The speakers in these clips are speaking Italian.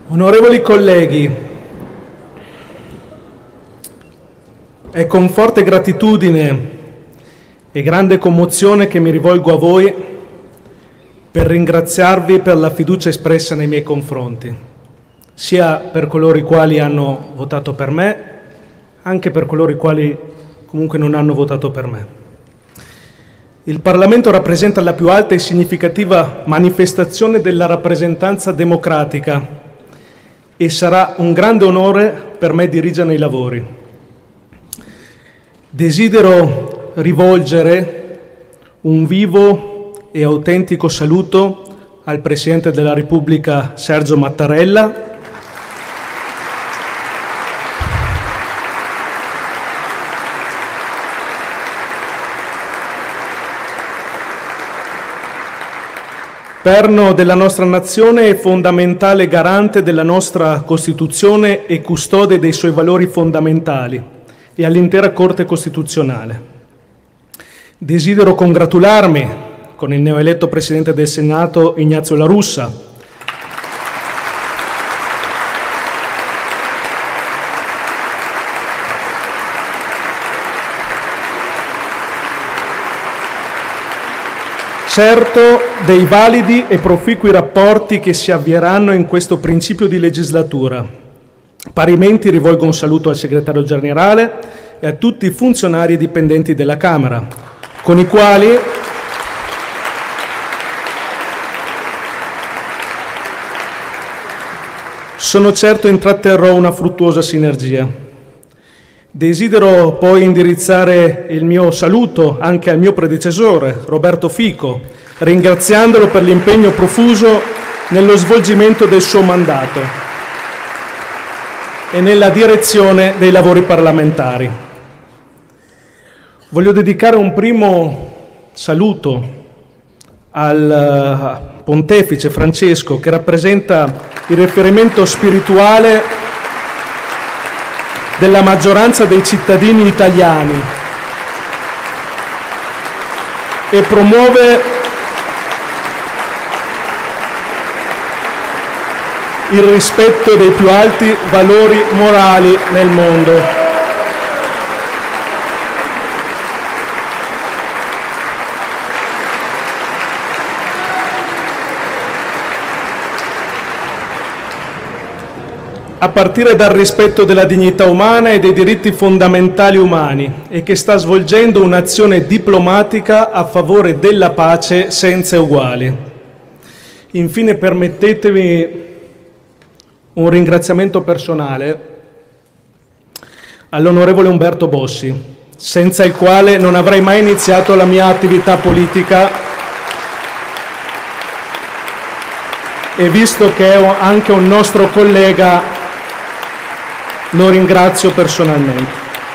Onorevoli colleghi, è con forte gratitudine e grande commozione che mi rivolgo a voi per ringraziarvi per la fiducia espressa nei miei confronti, sia per coloro i quali hanno votato per me, anche per coloro i quali comunque non hanno votato per me. Il Parlamento rappresenta la più alta e significativa manifestazione della rappresentanza democratica e sarà un grande onore per me dirigerne i lavori. Desidero rivolgere un vivo e autentico saluto al Presidente della Repubblica Sergio Mattarella, perno della nostra nazione e fondamentale garante della nostra Costituzione e custode dei suoi valori fondamentali, e all'intera Corte Costituzionale. Desidero congratularmi con il neoeletto Presidente del Senato Ignazio La Russa, certo dei validi e proficui rapporti che si avvieranno in questo principio di legislatura. Parimenti rivolgo un saluto al Segretario Generale e a tutti i funzionari e dipendenti della Camera, con i quali sono certo intratterrò una fruttuosa sinergia. Desidero poi indirizzare il mio saluto anche al mio predecessore, Roberto Fico, ringraziandolo per l'impegno profuso nello svolgimento del suo mandato e nella direzione dei lavori parlamentari. Voglio dedicare un primo saluto al Pontefice Francesco, che rappresenta il riferimento spirituale della maggioranza dei cittadini italiani e promuove il rispetto dei più alti valori morali nel mondo. A partire dal rispetto della dignità umana e dei diritti fondamentali umani, e che sta svolgendo un'azione diplomatica a favore della pace senza uguali. Infine permettetemi un ringraziamento personale all'onorevole Umberto Bossi, senza il quale non avrei mai iniziato la mia attività politica, e visto che è anche un nostro collega, lo ringrazio personalmente.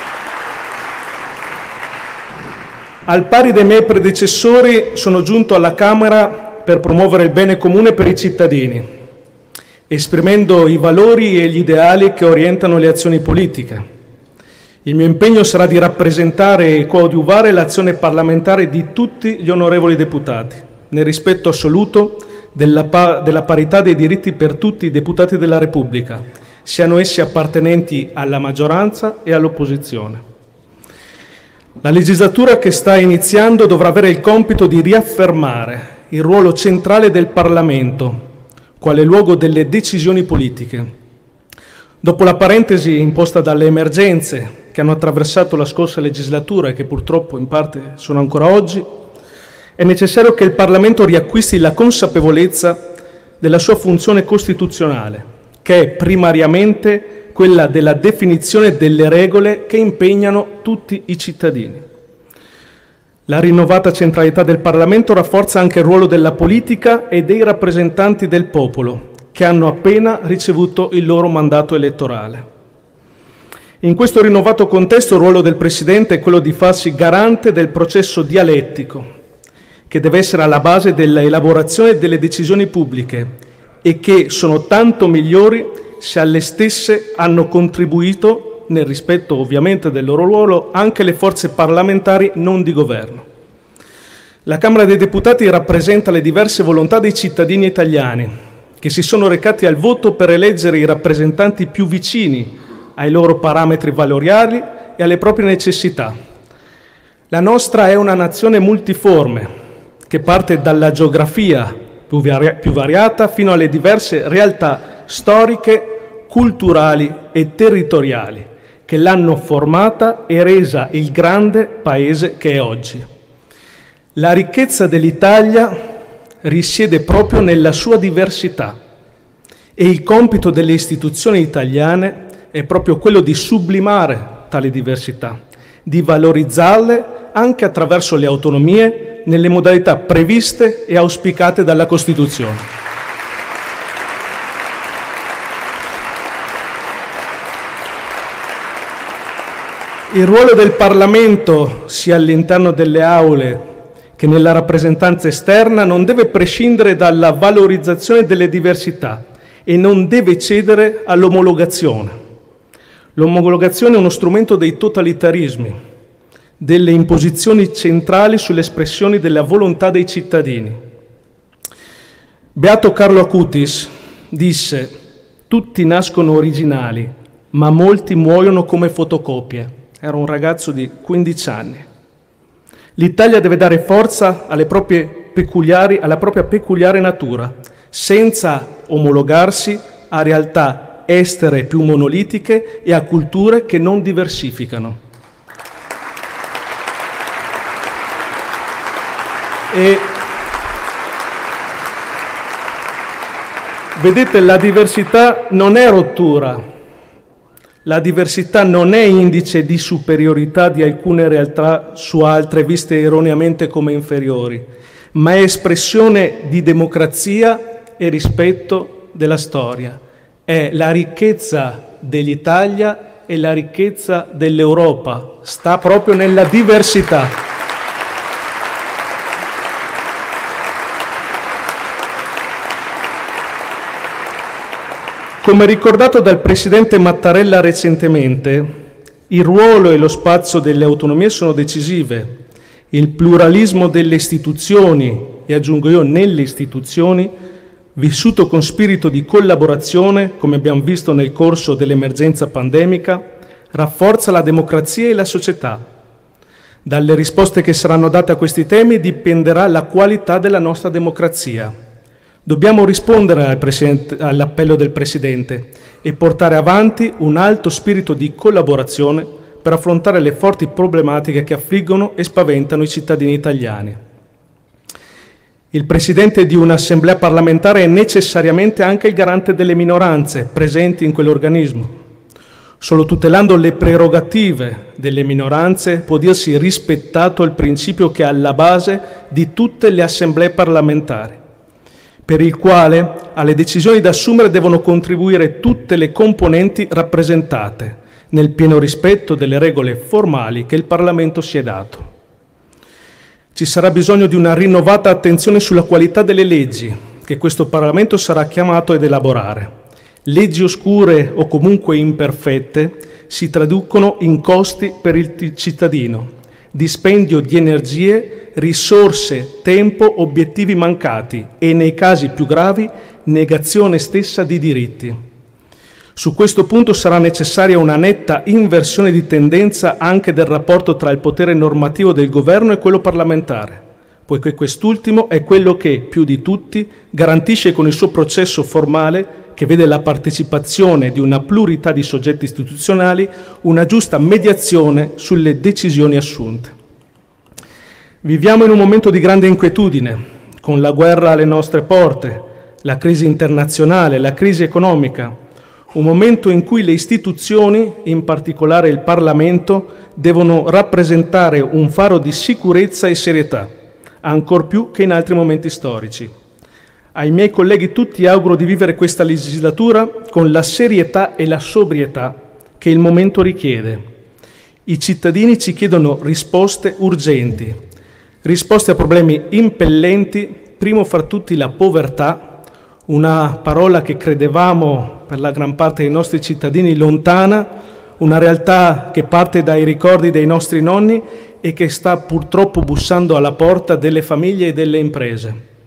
Al pari dei miei predecessori sono giunto alla Camera per promuovere il bene comune per i cittadini, esprimendo i valori e gli ideali che orientano le azioni politiche. Il mio impegno sarà di rappresentare e coadiuvare l'azione parlamentare di tutti gli onorevoli deputati, nel rispetto assoluto della parità dei diritti per tutti i deputati della Repubblica, siano essi appartenenti alla maggioranza e all'opposizione. La legislatura che sta iniziando dovrà avere il compito di riaffermare il ruolo centrale del Parlamento, quale luogo delle decisioni politiche. Dopo la parentesi imposta dalle emergenze che hanno attraversato la scorsa legislatura e che purtroppo in parte sono ancora oggi, è necessario che il Parlamento riacquisti la consapevolezza della sua funzione costituzionale, che è primariamente quella della definizione delle regole che impegnano tutti i cittadini. La rinnovata centralità del Parlamento rafforza anche il ruolo della politica e dei rappresentanti del popolo, che hanno appena ricevuto il loro mandato elettorale. In questo rinnovato contesto il ruolo del Presidente è quello di farsi garante del processo dialettico, che deve essere alla base dell'elaborazione delle decisioni pubbliche, e che sono tanto migliori se alle stesse hanno contribuito, nel rispetto ovviamente del loro ruolo, anche le forze parlamentari non di governo. La Camera dei Deputati rappresenta le diverse volontà dei cittadini italiani che si sono recati al voto per eleggere i rappresentanti più vicini ai loro parametri valoriali e alle proprie necessità. La nostra è una nazione multiforme, che parte dalla geografia più variata fino alle diverse realtà storiche, culturali e territoriali che l'hanno formata e resa il grande paese che è oggi. La ricchezza dell'Italia risiede proprio nella sua diversità e il compito delle istituzioni italiane è proprio quello di sublimare tale diversità, di valorizzarle anche attraverso le autonomie nelle modalità previste e auspicate dalla Costituzione. Il ruolo del Parlamento, sia all'interno delle aule che nella rappresentanza esterna, non deve prescindere dalla valorizzazione delle diversità e non deve cedere all'omologazione. L'omologazione è uno strumento dei totalitarismi, delle imposizioni centrali sulle espressioni della volontà dei cittadini. Beato Carlo Acutis disse: «Tutti nascono originali, ma molti muoiono come fotocopie». Era un ragazzo di 15 anni. L'Italia deve dare forza alla propria peculiare natura, senza omologarsi a realtà estere più monolitiche e a culture che non diversificano. E vedete, la diversità non è rottura. La diversità non è indice di superiorità di alcune realtà su altre viste erroneamente come inferiori, ma è espressione di democrazia e rispetto della storia. È la ricchezza dell'Italia e la ricchezza dell'Europa. Sta proprio nella diversità. Come ricordato dal Presidente Mattarella recentemente, il ruolo e lo spazio delle autonomie sono decisive. Il pluralismo delle istituzioni, e aggiungo io nelle istituzioni, vissuto con spirito di collaborazione, come abbiamo visto nel corso dell'emergenza pandemica, rafforza la democrazia e la società. Dalle risposte che saranno date a questi temi dipenderà la qualità della nostra democrazia. Dobbiamo rispondere all'appello del Presidente e portare avanti un alto spirito di collaborazione per affrontare le forti problematiche che affliggono e spaventano i cittadini italiani. Il Presidente di un'Assemblea parlamentare è necessariamente anche il garante delle minoranze presenti in quell'organismo. Solo tutelando le prerogative delle minoranze può dirsi rispettato il principio che è alla base di tutte le assemblee parlamentari, per il quale alle decisioni da assumere devono contribuire tutte le componenti rappresentate, nel pieno rispetto delle regole formali che il Parlamento si è dato. Ci sarà bisogno di una rinnovata attenzione sulla qualità delle leggi che questo Parlamento sarà chiamato ad elaborare. Leggi oscure o comunque imperfette si traducono in costi per il cittadino, dispendio di energie, risorse, tempo, obiettivi mancati e, nei casi più gravi, negazione stessa di diritti. Su questo punto sarà necessaria una netta inversione di tendenza anche del rapporto tra il potere normativo del governo e quello parlamentare, poiché quest'ultimo è quello che, più di tutti, garantisce con il suo processo formale, che vede la partecipazione di una pluralità di soggetti istituzionali, una giusta mediazione sulle decisioni assunte. Viviamo in un momento di grande inquietudine, con la guerra alle nostre porte, la crisi internazionale, la crisi economica, un momento in cui le istituzioni, in particolare il Parlamento, devono rappresentare un faro di sicurezza e serietà, ancor più che in altri momenti storici. Ai miei colleghi tutti auguro di vivere questa legislatura con la serietà e la sobrietà che il momento richiede. I cittadini ci chiedono risposte urgenti, risposte a problemi impellenti, primo fra tutti la povertà, una parola che credevamo per la gran parte dei nostri cittadini lontana, una realtà che parte dai ricordi dei nostri nonni e che sta purtroppo bussando alla porta delle famiglie e delle imprese.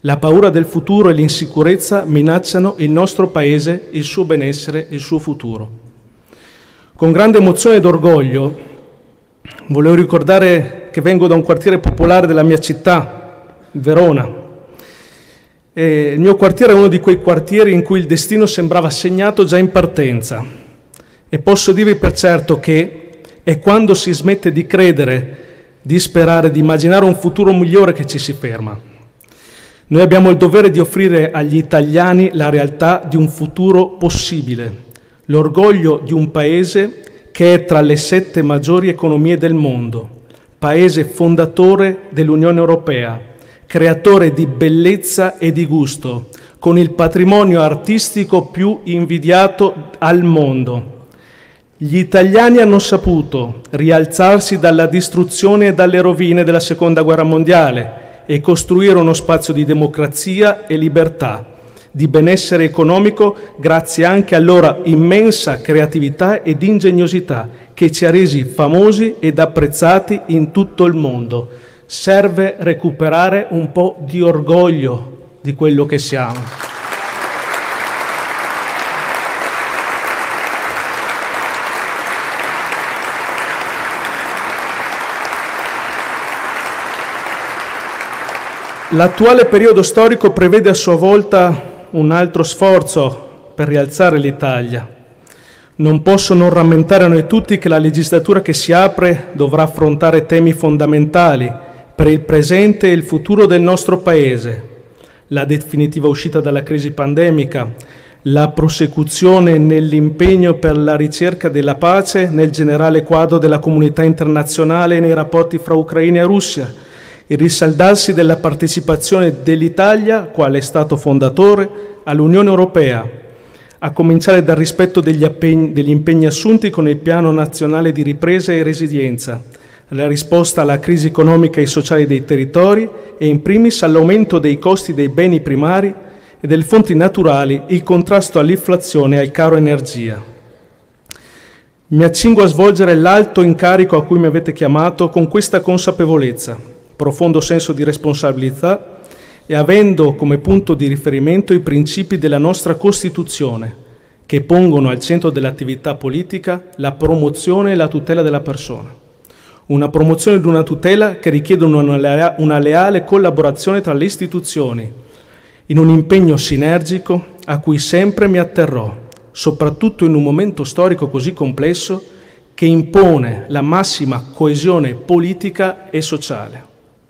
La paura del futuro e l'insicurezza minacciano il nostro Paese, il suo benessere e il suo futuro. Con grande emozione ed orgoglio volevo ricordare che vengo da un quartiere popolare della mia città, Verona. E il mio quartiere è uno di quei quartieri in cui il destino sembrava segnato già in partenza. E posso dirvi per certo che è quando si smette di credere, di sperare, di immaginare un futuro migliore che ci si ferma. Noi abbiamo il dovere di offrire agli italiani la realtà di un futuro possibile, l'orgoglio di un Paese che è tra le 7 maggiori economie del mondo, Paese fondatore dell'Unione Europea, creatore di bellezza e di gusto, con il patrimonio artistico più invidiato al mondo. Gli italiani hanno saputo rialzarsi dalla distruzione e dalle rovine della Seconda Guerra Mondiale e costruire uno spazio di democrazia e libertà, di benessere economico, grazie anche alla loro immensa creatività ed ingegnosità che ci ha resi famosi ed apprezzati in tutto il mondo. Serve recuperare un po' di orgoglio di quello che siamo. L'attuale periodo storico prevede a sua volta un altro sforzo per rialzare l'Italia. Non posso non rammentare a noi tutti che la legislatura che si apre dovrà affrontare temi fondamentali per il presente e il futuro del nostro Paese: la definitiva uscita dalla crisi pandemica, la prosecuzione nell'impegno per la ricerca della pace nel generale quadro della comunità internazionale e nei rapporti fra Ucraina e Russia, il risaldarsi della partecipazione dell'Italia, quale Stato fondatore, all'Unione Europea, a cominciare dal rispetto degli impegni assunti con il Piano Nazionale di Ripresa e Resilienza, la risposta alla crisi economica e sociale dei territori e in primis all'aumento dei costi dei beni primari e delle fonti naturali, il contrasto all'inflazione e al caro energia. Mi accingo a svolgere l'alto incarico a cui mi avete chiamato con questa consapevolezza, profondo senso di responsabilità e avendo come punto di riferimento i principi della nostra Costituzione, che pongono al centro dell'attività politica la promozione e la tutela della persona. Una promozione ed una tutela che richiedono una leale collaborazione tra le istituzioni, in un impegno sinergico a cui sempre mi atterrò, soprattutto in un momento storico così complesso che impone la massima coesione politica e sociale.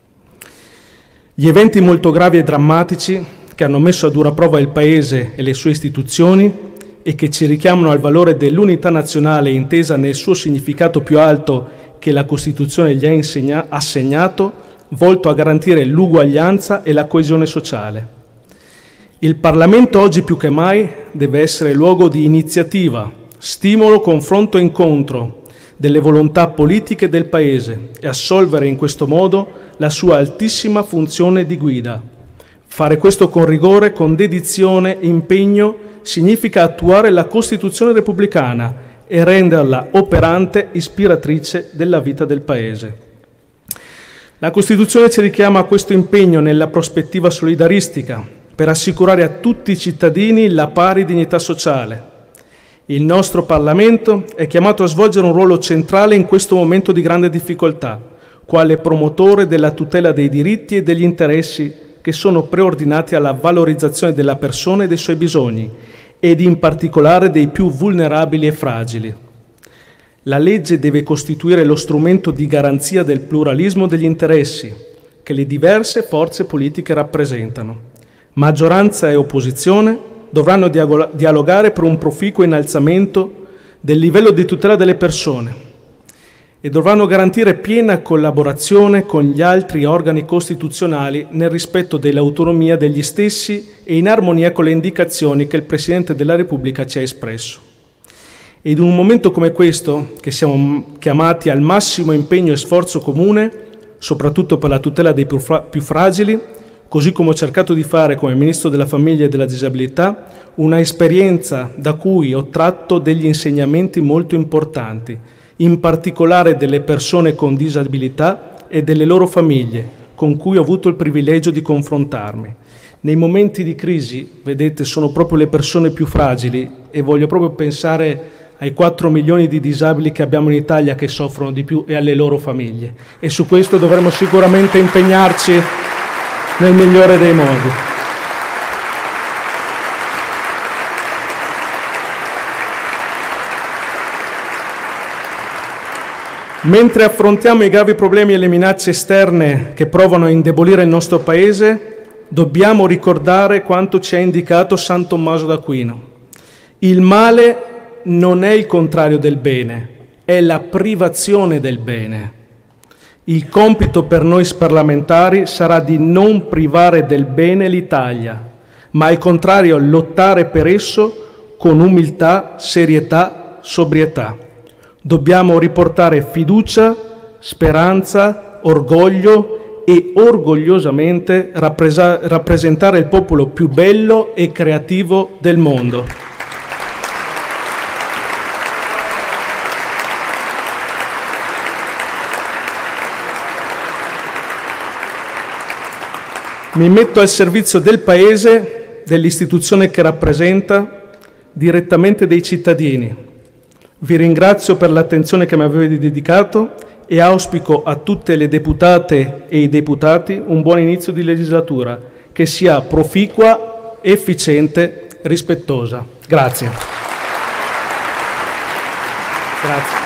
Gli eventi molto gravi e drammatici che hanno messo a dura prova il Paese e le sue istituzioni e che ci richiamano al valore dell'unità nazionale intesa nel suo significato più alto che la Costituzione gli ha assegnato, volto a garantire l'uguaglianza e la coesione sociale. Il Parlamento oggi più che mai deve essere luogo di iniziativa, stimolo, confronto e incontro delle volontà politiche del Paese e assolvere in questo modo la sua altissima funzione di guida. Fare questo con rigore, con dedizione e impegno significa attuare la Costituzione repubblicana e renderla operante, ispiratrice della vita del Paese. La Costituzione ci richiama a questo impegno nella prospettiva solidaristica per assicurare a tutti i cittadini la pari dignità sociale. Il nostro Parlamento è chiamato a svolgere un ruolo centrale in questo momento di grande difficoltà, quale promotore della tutela dei diritti e degli interessi che sono preordinati alla valorizzazione della persona e dei suoi bisogni, ed in particolare dei più vulnerabili e fragili. La legge deve costituire lo strumento di garanzia del pluralismo degli interessi che le diverse forze politiche rappresentano. Maggioranza e opposizione dovranno dialogare per un proficuo innalzamento del livello di tutela delle persone e dovranno garantire piena collaborazione con gli altri organi costituzionali nel rispetto dell'autonomia degli stessi e in armonia con le indicazioni che il Presidente della Repubblica ci ha espresso. Ed in un momento come questo, che siamo chiamati al massimo impegno e sforzo comune, soprattutto per la tutela dei più fragili, così come ho cercato di fare come Ministro della Famiglia e della Disabilità, una esperienza da cui ho tratto degli insegnamenti molto importanti, in particolare delle persone con disabilità e delle loro famiglie, con cui ho avuto il privilegio di confrontarmi. Nei momenti di crisi, vedete, sono proprio le persone più fragili e voglio proprio pensare ai 4 milioni di disabili che abbiamo in Italia che soffrono di più e alle loro famiglie. E su questo dovremo sicuramente impegnarci nel migliore dei modi. Mentre affrontiamo i gravi problemi e le minacce esterne che provano a indebolire il nostro Paese, dobbiamo ricordare quanto ci ha indicato San Tommaso d'Aquino. Il male non è il contrario del bene, è la privazione del bene. Il compito per noi parlamentari sarà di non privare del bene l'Italia, ma al contrario lottare per esso con umiltà, serietà, sobrietà. Dobbiamo riportare fiducia, speranza, orgoglio e orgogliosamente rappresentare il popolo più bello e creativo del mondo. Mi metto al servizio del Paese, dell'istituzione che rappresenta, direttamente dei cittadini. Vi ringrazio per l'attenzione che mi avete dedicato e auspico a tutte le deputate e i deputati un buon inizio di legislatura, che sia proficua, efficiente, rispettosa. Grazie. Grazie.